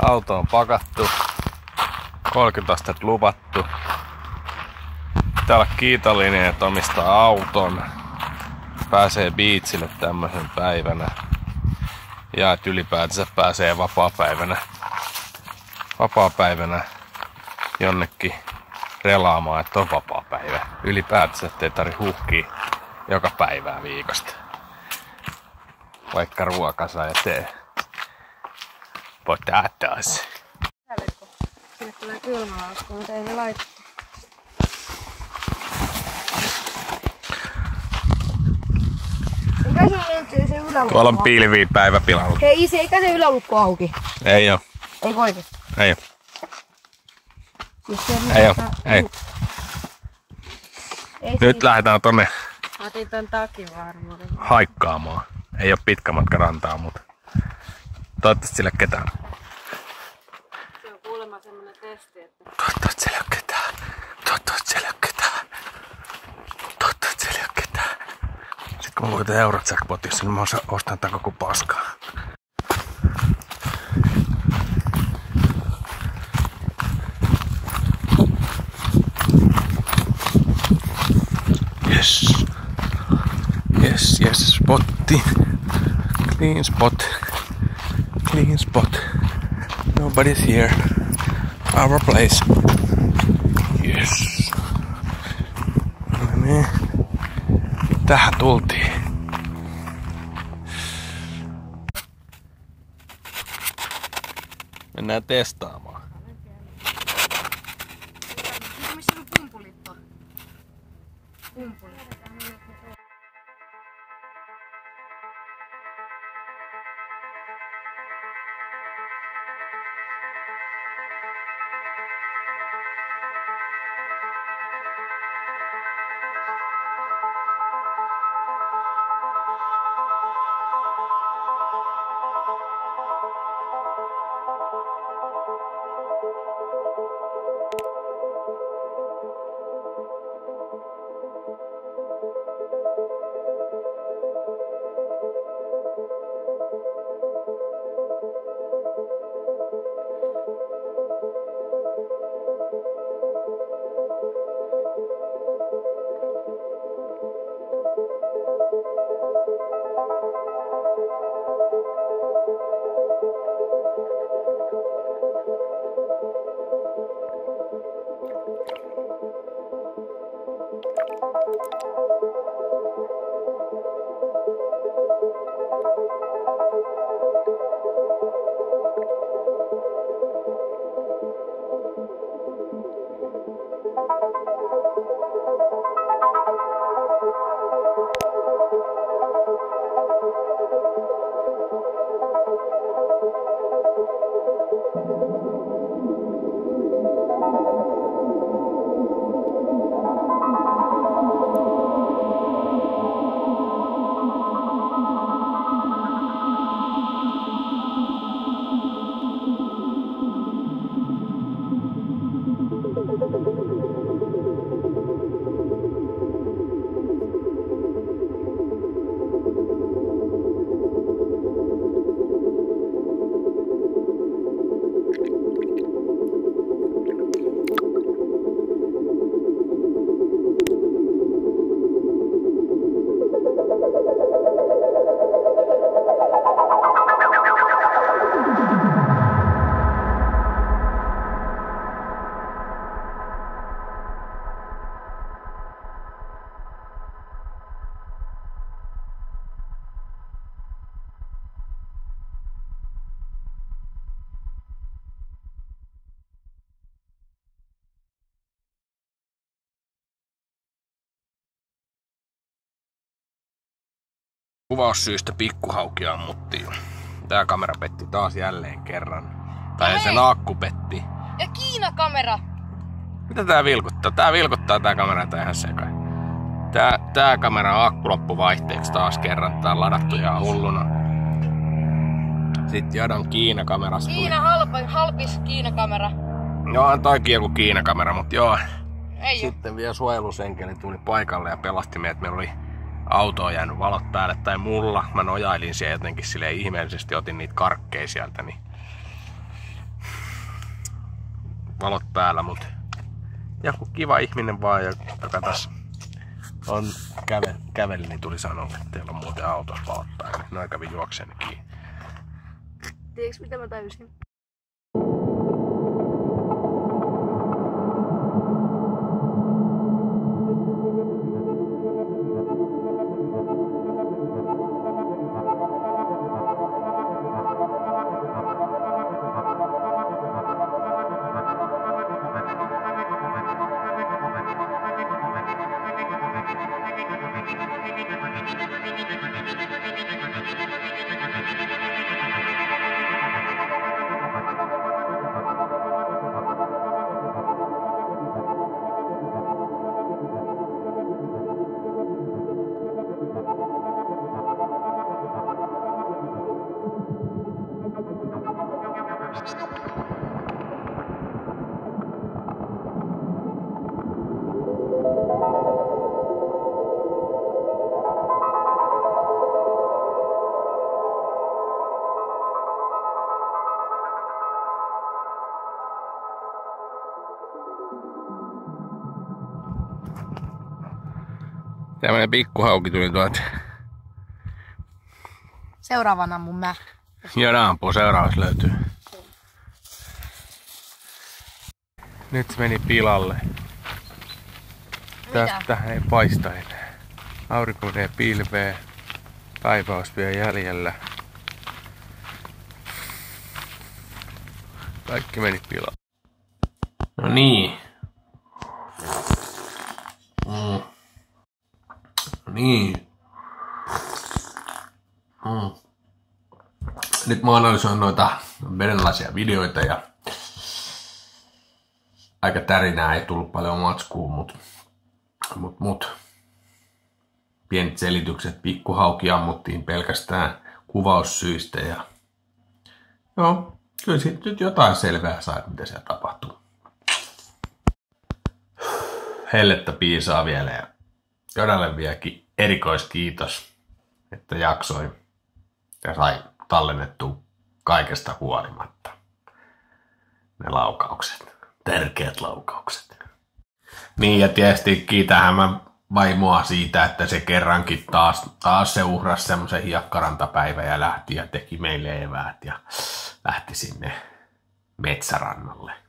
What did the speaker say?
Auto on pakattu. 30 astetta luvattu. Pitää olla kiitollinen, että omistaa auton. Pääsee biitsille tämmöisen päivänä. Ja että ylipäätänsä pääsee vapaapäivänä jonnekin relaamaan, että on vapaapäivä. Ylipäätänsä, ettei tarvi huhkia joka päivää viikosta. Vaikka ruoka saa eteen. Potatoes. Sinne tulee kylmälaukku, mutta ei ne laittaa. Eikä se löytyy se ylälukko. Tuolla on pilviä päiväpilalla. Hei isi, eikä se ylälukko auki. Ei oo. Ei oikeesti. Ei oo. Ei oo. Ei. Nyt lähdetään tonne otin tän takin varmuuden. haikkaamaan. Ei oo pitkä matka rantaa, mutta toivottavasti sillä ketään. Se on kuulemma semmonen testi, että... Toivottavasti siellä ei oo ketään. Toivottavasti siellä ei oo ketään. Toivottavasti siellä ei oo ketään. Sitten kun mä voitan Eurojackpotissa, niin mä ostan tän koko paskaa. Yes. Yes, yes, spotti. Clean spot. Clean spot. Nobody's here. Our place. Yes. No niin. Tähän tultiin. Mennään testaamaan. Missä on pumpulippa? Pumpulippa. Kuvaussyistä pikkuhaukia ammuttiin. Tää kamera petti taas jälleen kerran. Tai sen akku petti. Ja Kiina-kamera! Mitä tää vilkuttaa? Tää vilkuttaa tää kamera ihan sekaan. Tää kamera akku loppu vaihteeksi taas kerran. Tää on ladattu ihan hulluna. Sitten Jadan Kiina-kamerasta tuli. Halpis Kiina-kamera. Joo, toikin joku Kiina-kamera, mut joo. Ei Sitten vielä suojelusenkeli tuli paikalle ja pelasti meidät. Meillä oli autoon jäänyt valot päälle tai mulla. Mä nojailin siellä jotenkin silleen ihmeellisesti, otin niitä karkkeja sieltä. Niin valot päällä, mut joku kiva ihminen vaan, joka tässä on käveli, niin tuli sanoa, että teillä on muuten autossa valot päällä. Niin noin kävi juokseen kiinni. Tiedätkö mitä mä tajusin? Tämmönen pikkuhauki tuli tuolta. Seuraavana mun mä. Ja ampuu, seuraavassa löytyy. Nyt se meni pilalle. Tästä ei paista enää. Aurinko menee pilveen. Päivä olisi vielä jäljellä. Kaikki meni pilalle. No niin. Niin. Nyt mä analysoin noita venäläisiä videoita ja aika tärinää ei tullut paljon matskuun, mut pienet selitykset. Pikkuhauki ammuttiin pelkästään kuvaussyistä ja joo, kyllä siitä nyt jotain selvää sai, mitä siellä tapahtuu. Hellettä piisaa vielä ja Jodalle vieläkin erikoiskiitos, että jaksoin ja sai tallennettua kaikesta huolimatta ne laukaukset, tärkeät laukaukset. Niin ja tietysti kiitähän mä vaimoa siitä, että se kerrankin taas se uhrasi semmoisen hiekkarantapäivän ja lähti ja teki meille eväät ja lähti sinne metsärannalle.